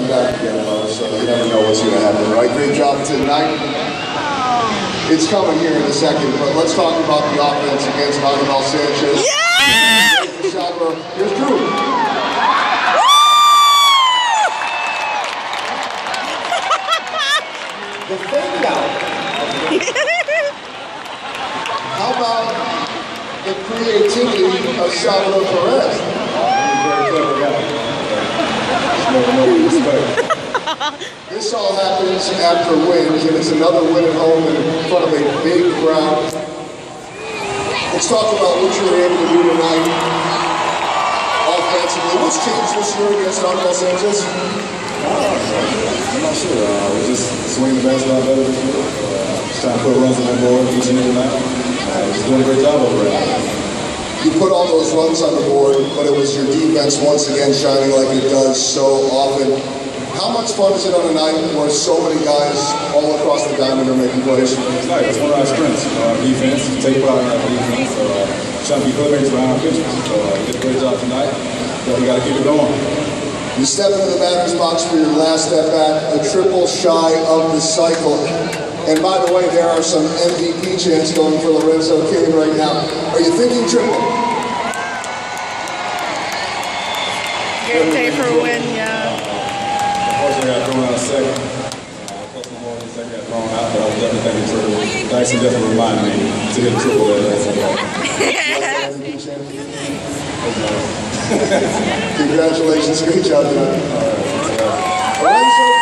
come back again, though, so you never know what's going to happen, right? Great job tonight. It's coming here in a second, but let's talk about the offense against Lorenzo Sanchez. Yeah! Here's Drew. The fake out. How about the creativity of Salvador Perez? Very clever guy. No respect. This all happens after wins, and it's another win at home in front of a big crowd. Let's talk about what you were able to do tonight offensively. What's changed this year against Lorenzo Sanchez? I'm not sure. We're just swinging the bats a lot better this year. Just trying to put runs on the board each and every night. Just doing a great job over there. You put all those runs on the board, but it was your defense once again shining like it does so often. How much fun is it on a night where so many guys all across the diamond are making plays? It's nice. It's one of our strengths. Our defense, take pride in our defense. Trying to be playmakers around our pitchers. So we did a great job tonight. But we got to keep it going. You step into the batter's box for your last step back, a triple shy of the cycle. And by the way, there are some MVP chants going for Lorenzo Cain right now. Are you thinking triple? Good day for a win, yeah. Unfortunately, I got thrown out second. Close to more than second got thrown out, but I was definitely thinking triple. Dyson definitely reminded me to hit triple there. Congratulations, great job tonight. Lorenzo